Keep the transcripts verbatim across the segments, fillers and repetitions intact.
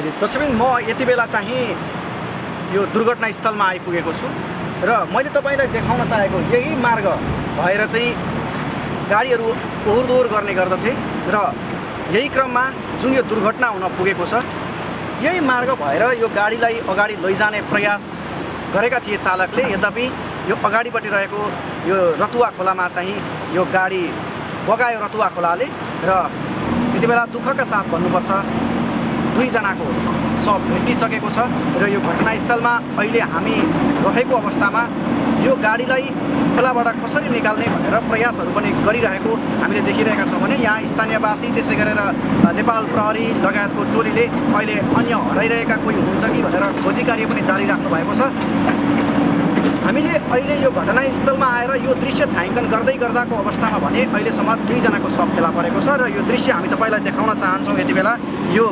दर्शकबिन म यति बेला चाहिँ यो दुर्घटना स्थलमा आइपुगेको छु र मैले तपाईलाई देखाउन चाहेको यही मार्ग भएर चाहिँ गाडीहरू ओहोरदोहोर गर्ने गर्दथे र यही क्रममा जुन यो दुर्घटना हुन पुगेको छ यही मार्ग भएर यो गाडीलाई अगाडि लैजाने प्रयास गरेका थिए चालकले। यद्यपि यो अगाडिपट्टि रहेको यो रतुवा खोलामा चाहिँ यो गाडी बगायो रतुवा खोलाले र यति बेला दुःखका साथ भन्नुपर्छ दुईजनाको शव भेटिसकेको छ र यो घटनास्थलमा अहिले हामी रहेको अवस्थामा यो गाडीलाई खोलाबाट कसरी निकाल्ने भनेर प्रयासहरू पनि गरिरहेको हामीले देखिरहेका छौँ भने यहाँ स्थानीयवासी त्यसै गरेर नेपाल प्रहरी लगायतको टोलीले अहिले अन्य हराइरहेका कोही हुन्छ कि भनेर खोजी कार्य पनि जारी राख्नु भएको छ। हामीले अहिले यो घटनास्थलमा आएर यो दृश्य छायाङ्कन गर्दै गर्दाको अवस्थामा भने अहिलेसम्म दुईजनाको शव फेला परेको छ र यो दृश्य हामी तपाईँलाई देखाउन चाहन्छौँ। यति बेला यो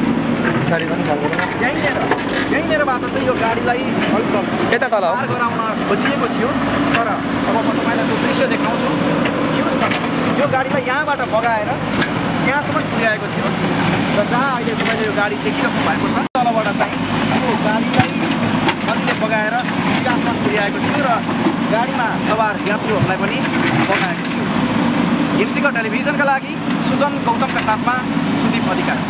यहीँनिर यहीँनिरबाट चाहिँ यो गाडीलाई यता तल पार गराउन खोजिएको थियो तर अब म तपाईँलाई त्यो दृश्य देखाउँछु। यो यो गाडीलाई यहाँबाट बगाएर यहाँसम्म पुर्याएको थियो र जहाँ अहिले तपाईँले यो गाडी देखिरहनु भएको छ तलबाट चाहिँ यो गाडीलाई कतिले बगाएर विकासमा पुर्याएको थियो र गाडीमा सवार यात्रीहरूलाई पनि बगाएको थियो। हिमसिंह टेलिभिजनका लागि सुजन गौतमका साथमा सुदीप अधिकारी।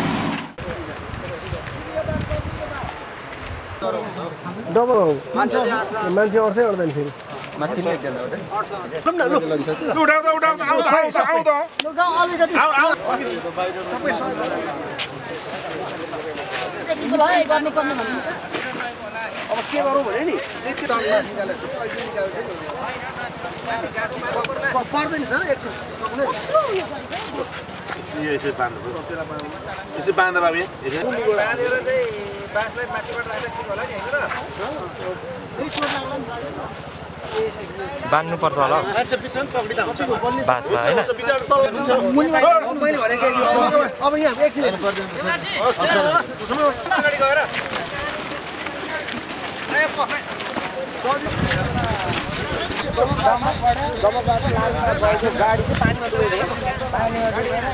डबल मान्छे मान्छे अर्थै अड्दैन फेरि माथि नै देन हो ल ल उठाउ त उठाउ त आउ त आउ त ल गाउँ अलिकति आउ आउ सबै सहयोग यति भयो गर्नु पर्ने भन्नु अब के गरौँ भने नि यति तलमा निकालेको अहिले निकालेको नि पर्दैन सर एकछिन यो यसो बाँध्नु यसो बाँध्दा बाबु यसो बाँधेर चाहिँ बाँसलाई माथिबाट राखेर ठिक होला नि हैन र बान्नु पर्छ होला बासमा हैन मैले भनेको अब यहाँ एकछिन अगाडि गएर गाडी चाहिँ पानीमा डुबेको पानीमा डुबेर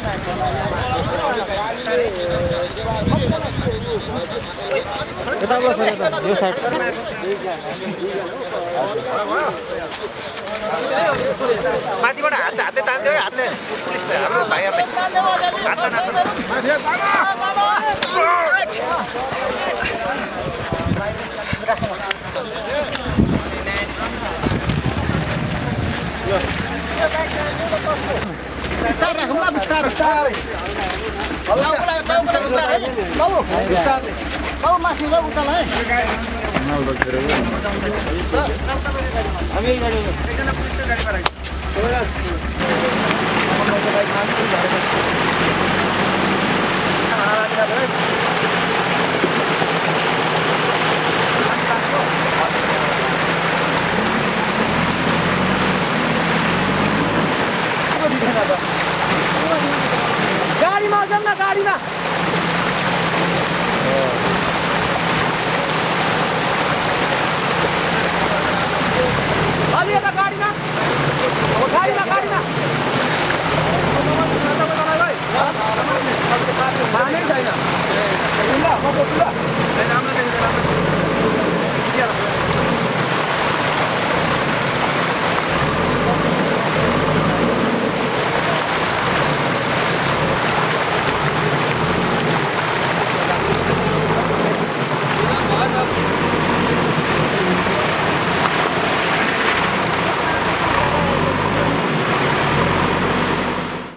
यता बस यता यो साइड माथिबाट हात हातले तान्दियो है हातले पुलिसले हाम्रो भाइहरुले हात तान्नु माथि बिस्तार राखौँ ल बिस्तार बिस्तारै हल्ला बिस्तार बिस्तार है बाबु बिस्तारले बाबु माथि ल उताल है हामी गाडी एकजना पुलिसको गाडीमा राख्छ गाडीमा जाऊँ न गाडीमा अलि यता गाडीमा गाडीमा गाडीमा छैन